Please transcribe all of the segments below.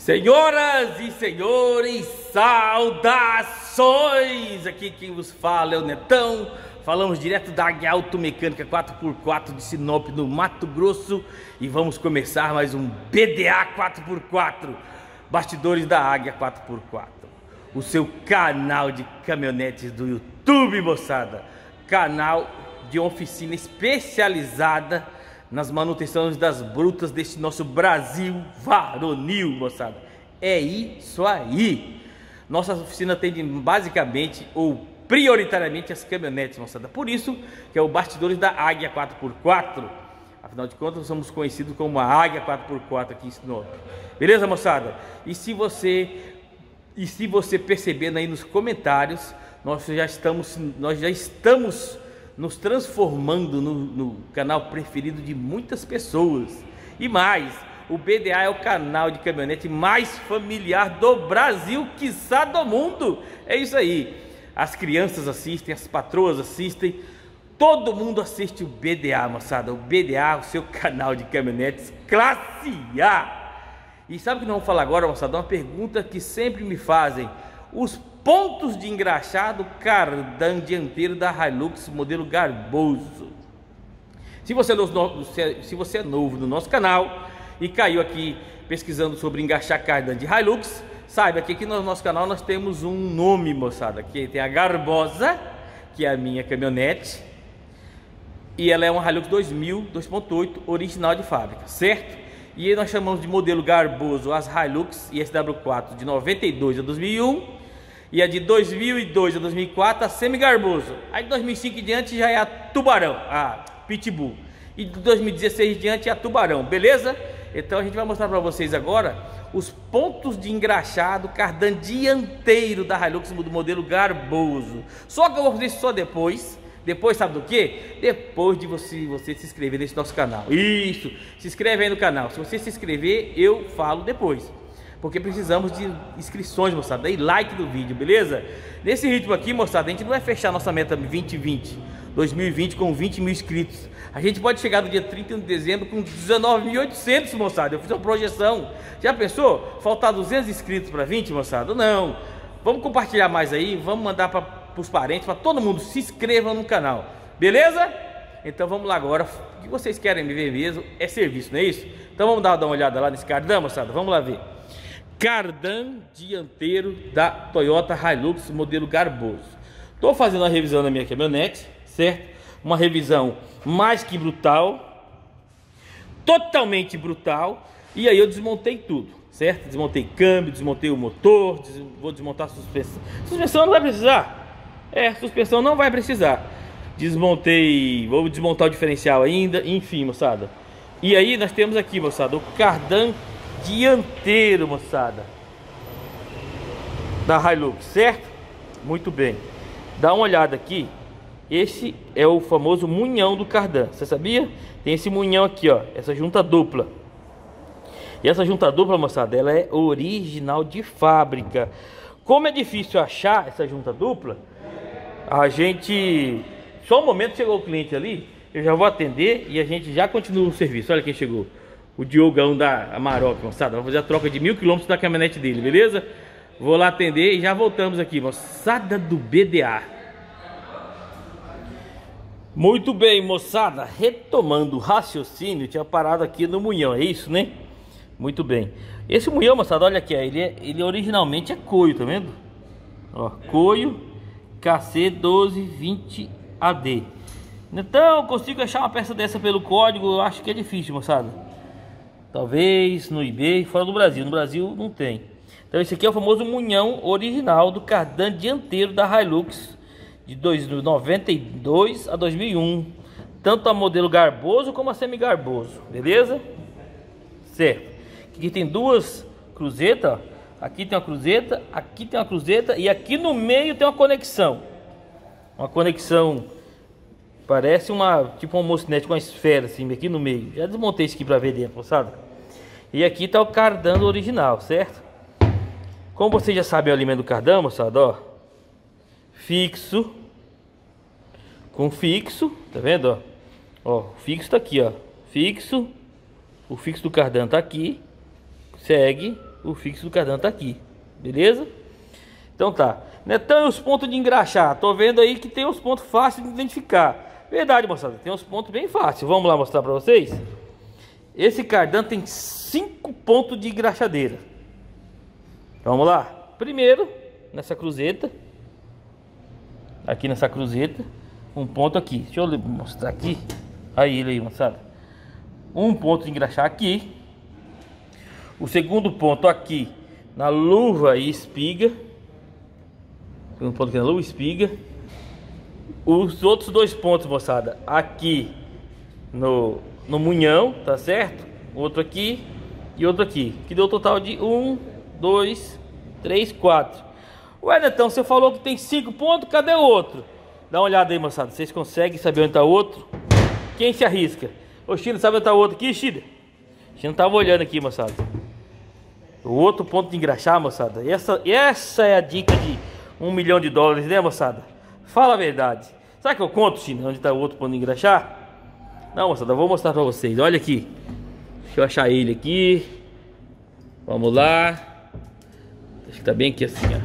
Senhoras e senhores, saudações! Aqui quem vos fala é o Netão. Falamos direto da Águia Automecânica 4x4 de Sinop, no Mato Grosso. E vamos começar mais um BDA 4x4, Bastidores da Águia 4x4. O seu canal de caminhonetes do YouTube, moçada. Canal de oficina especializada nas manutenções das brutas deste nosso Brasil varonil, moçada. É isso aí. Nossa oficina atende basicamente ou prioritariamente as caminhonetes, moçada. Por isso que é o Bastidores da Águia 4x4. Afinal de contas, somos conhecidos como a Águia 4x4 aqui em Sinop. Beleza, moçada? E se você percebendo aí nos comentários, nós já estamos nos transformando no canal preferido de muitas pessoas. E mais, o BDA é o canal de caminhonete mais familiar do Brasil, quiçá do mundo. É isso aí. As crianças assistem, as patroas assistem, todo mundo assiste o BDA, moçada. O BDA, o seu canal de caminhonetes classe A. E sabe o que nós vamos falar agora, moçada? Uma pergunta que sempre me fazem: os pontos de engraxado cardan dianteiro da Hilux modelo Garboso. Se você é novo no nosso canal e caiu aqui pesquisando sobre engaixar cardan de Hilux, saiba que aqui no nosso canal nós temos um nome, moçada, que tem a Garbosa, que é a minha caminhonete, e ela é uma Hilux 2000 2.8 original de fábrica, certo? E aí nós chamamos de modelo Garboso as Hilux e SW4 de 92 a 2001, e a de 2002 a 2004 a Semi-Garboso. Aí de 2005 em diante já é a Tubarão, a Pitbull. E de 2016 em diante é a Tubarão, beleza? Então a gente vai mostrar para vocês agora os pontos de engraxado cardan dianteiro da Hilux do modelo Garboso. Só que eu vou fazer isso só depois. Depois sabe do que? Depois de você se inscrever nesse nosso canal. Isso, se inscreve aí no canal. Se você se inscrever, eu falo depois, porque precisamos de inscrições, moçada, e like do vídeo, beleza? Nesse ritmo aqui, moçada, a gente não vai fechar nossa meta 2020 com 20 mil inscritos. A gente pode chegar no dia 31 de dezembro com 19.800, moçada. Eu fiz uma projeção. Já pensou? Faltar 200 inscritos para 20, moçada? Não. Vamos compartilhar mais aí, vamos mandar para os parentes, para todo mundo. Se inscrevam no canal, beleza? Então vamos lá agora. O que vocês querem me ver mesmo é serviço, não é isso? Então vamos dar uma olhada lá nesse cardan, moçada. Vamos lá ver. Cardan dianteiro da Toyota Hilux modelo Garboso. Estou fazendo uma revisão na minha caminhonete, certo? Uma revisão mais que brutal, totalmente brutal. E aí eu desmontei tudo, certo? Desmontei câmbio, desmontei o motor, vou desmontar a suspensão. Suspensão não vai precisar. Suspensão não vai precisar. Desmontei, vou desmontar o diferencial ainda, enfim, moçada. E aí nós temos aqui, moçada, o cardan dianteiro, moçada, da Hilux, certo? Muito bem. Dá uma olhada aqui. Esse é o famoso munhão do cardan. Você sabia? Tem esse munhão aqui, ó, essa junta dupla. E essa junta dupla, moçada, ela é original de fábrica. Como é difícil achar essa junta dupla, a gente... Só um momento, chegou o cliente ali, eu já vou atender e a gente já continua o serviço. Olha quem chegou. O Diogão da Amarok, moçada. Vamos fazer a troca de 1000 km da caminhonete dele, beleza? Vou lá atender e já voltamos aqui, moçada do BDA. Muito bem, moçada. Retomando o raciocínio, tinha parado aqui no munhão, é isso, né? Muito bem. Esse munhão, moçada, olha aqui, ó, ele originalmente é coio, tá vendo? Ó, coio KC1220 AD. Então, eu consigo achar uma peça dessa pelo código, eu acho que é difícil, moçada. Talvez no eBay, fora do Brasil. No Brasil não tem. Então esse aqui é o famoso munhão original do cardan dianteiro da Hilux de 92 a 2001. Tanto a modelo Garboso como a Semi-Garboso, beleza? Certo. Aqui tem duas cruzetas, ó. Aqui tem uma cruzeta, aqui tem uma cruzeta e aqui no meio tem uma conexão. Uma conexão, parece tipo uma mocinete com uma esfera assim aqui no meio. Já desmontei isso aqui para ver dentro, moçada. E aqui tá o cardan original, certo? Como vocês já sabem o alimento do cardan, moçada, ó, fixo com fixo, tá vendo, ó? Ó, o fixo tá aqui, ó, fixo. O fixo do cardan tá aqui, segue O fixo do cardan tá aqui, beleza? Então tá. Netão, e os pontos de engraxar? Tô vendo aí que tem uns pontos fáceis de identificar. Verdade, moçada, tem uns pontos bem fáceis. Vamos lá mostrar pra vocês. Esse cardan tem 5 pontos de engraxadeira. Vamos lá. Primeiro, nessa cruzeta. Aqui nessa cruzeta. Um ponto aqui. Deixa eu mostrar aqui. Aí ele aí, moçada. Um ponto de engraxar aqui. O segundo ponto aqui na luva e espiga. Um ponto aqui na luva e espiga. Os outros 2 pontos, moçada, aqui no munhão, tá certo? Outro aqui e outro aqui, que deu um total de 1, 2, 3, 4. Ué, Netão, você falou que tem 5 pontos, cadê o outro? Dá uma olhada aí, moçada, vocês conseguem saber onde tá o outro? Quem se arrisca? Ô, China, sabe onde tá o outro aqui, China? China tava olhando aqui, moçada. O outro ponto de engraxar, moçada. Essa é a dica de $1 milhão, né, moçada? Fala a verdade. Será que eu conto, China, onde tá o outro ponto de engraxar? Não, moçada, eu vou mostrar pra vocês. Olha aqui. Deixa eu achar ele aqui. Vamos lá. Acho que tá bem aqui assim, ó.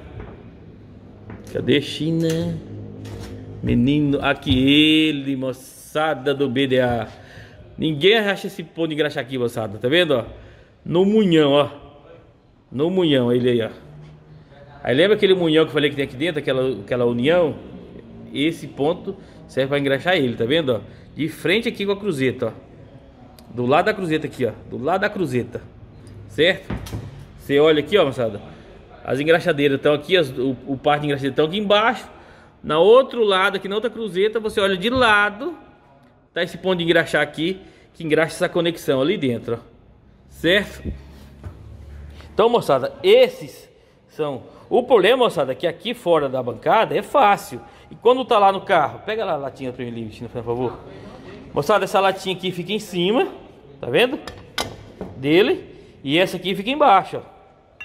Cadê, China? Menino, aqui ele, moçada do BDA. Ninguém acha esse ponto de engraxar aqui, moçada. Tá vendo, ó? No munhão, ó. No munhão, ele aí, ó. Aí lembra aquele munhão que eu falei que tem aqui dentro, aquela união? Esse ponto serve para engraxar ele, tá vendo, ó? De frente aqui com a cruzeta, ó. Do lado da cruzeta aqui, ó. Do lado da cruzeta. Certo? Você olha aqui, ó, moçada. As engraxadeiras estão aqui, o par de engraxadeira estão aqui embaixo. Na outro lado, aqui na outra cruzeta, você olha de lado. Tá esse ponto de engraxar aqui, que engraxa essa conexão ali dentro, ó. Certo? Então, moçada, esses são... O problema, moçada, é que aqui fora da bancada é fácil. E quando tá lá no carro, pega lá a latinha pra mim, Cristina, por favor. Moçada, essa latinha aqui fica em cima, tá vendo? Dele. E essa aqui fica embaixo, ó.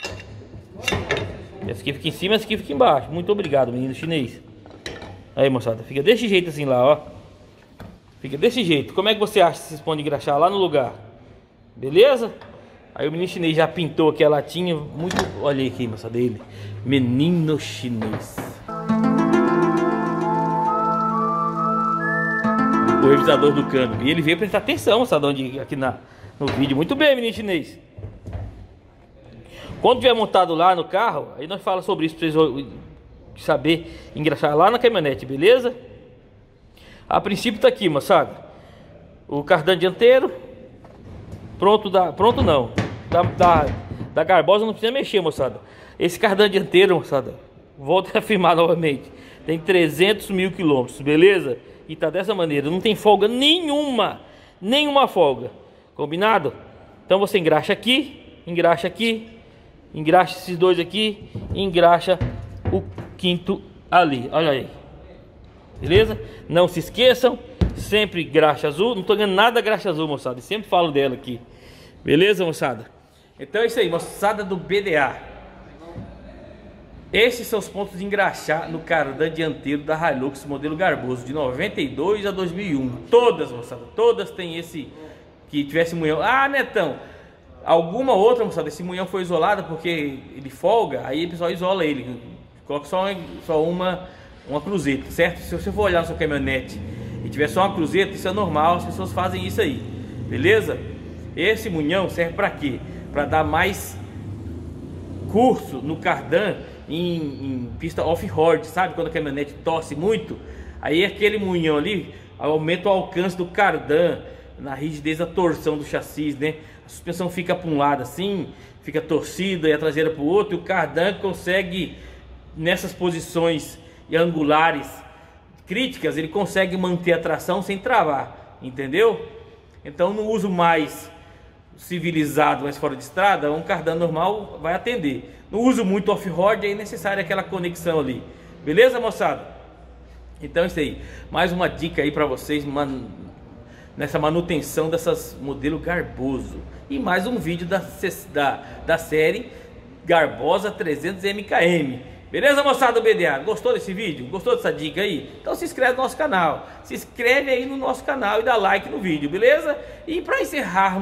Essa aqui fica em cima, essa aqui fica embaixo. Muito obrigado, menino chinês. Aí, moçada, fica desse jeito assim lá, ó. Fica desse jeito. Como é que você acha que vocês podem engraxar lá no lugar? Beleza? Aí o menino chinês já pintou aqui a latinha. Muito... Olha aqui, moçada, dele. Menino chinês. O revisador do câmbio. E ele veio prestar atenção, moçada, aqui no vídeo. Muito bem, menino chinês. Quando tiver montado lá no carro, aí nós falamos sobre isso pra vocês saber engraxar lá na caminhonete, beleza? A princípio tá aqui, moçada. O cardan dianteiro. Pronto não. Da garbosa não precisa mexer, moçada. Esse cardan dianteiro, moçada, volto a afirmar novamente, tem 300 mil quilômetros, beleza? E tá dessa maneira, não tem folga nenhuma. Nenhuma folga. Combinado? Então você engraxa aqui, engraxa esses dois aqui, engraxa o quinto ali, olha aí. Beleza? Não se esqueçam, sempre graxa azul. Não tô ganhando nada graxa azul, moçada, sempre falo dela aqui. Beleza, moçada? Então é isso aí, moçada do BDA. Esses são os pontos de engraxar no cardan dianteiro da Hilux modelo Garboso de 92 a 2001. Todas, moçada, todas tem esse que tivesse munhão. Ah, Netão, alguma outra, moçada, esse munhão foi isolado porque ele folga, aí o pessoal isola ele, coloca só uma cruzeta, certo? Se você for olhar na sua caminhonete e tiver só uma cruzeta, isso é normal, as pessoas fazem isso aí, beleza? Esse munhão serve para quê? Para dar mais curso no cardan em pista off-road, sabe? Quando a caminhonete torce muito, aí aquele munhão ali aumenta o alcance do cardan, na rigidez da torção do chassi, né? A suspensão fica para um lado assim, fica torcida e a traseira para o outro, e o cardan consegue, nessas posições angulares críticas, ele consegue manter a tração sem travar, entendeu? Então no uso mais civilizado, mais fora de estrada, um cardan normal vai atender. No uso muito off-road é necessária aquela conexão ali, beleza, moçada? Então é isso aí, mais uma dica aí para vocês, nessa manutenção dessas modelo Garboso. E mais um vídeo da série Garbosa 300 MKM. Beleza, moçada do BDA? Gostou desse vídeo? Gostou dessa dica aí? Então se inscreve no nosso canal. Se inscreve aí no nosso canal e dá like no vídeo, beleza? E para encerrarmos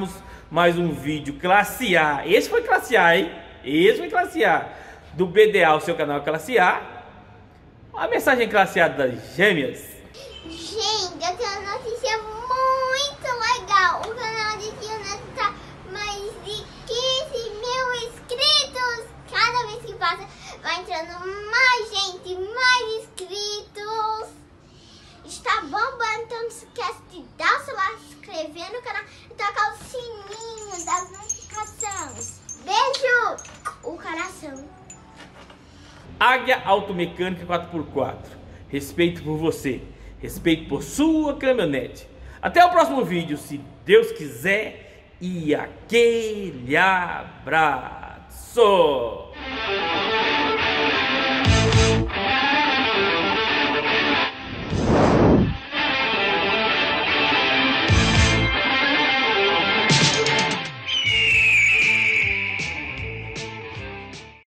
mais um vídeo classe A. Esse foi classe A, hein? Esse foi classe A. Do BDA, o seu canal classe A. A mensagem classe A das gêmeas. Gente, eu tenho uma notícia muito legal. O canal de Tia Neto tá mais de 15 mil inscritos. Cada vez que passa, vai entrando mais gente, mais inscritos. Está bombando, então não se esquece de dar o seu like, se inscrever no canal e tocar o sininho das notificações. Beijo! O coração. Águia Automecânica 4x4. Respeito por você. Respeito por sua caminhonete. Até o próximo vídeo, se Deus quiser. E aquele abraço!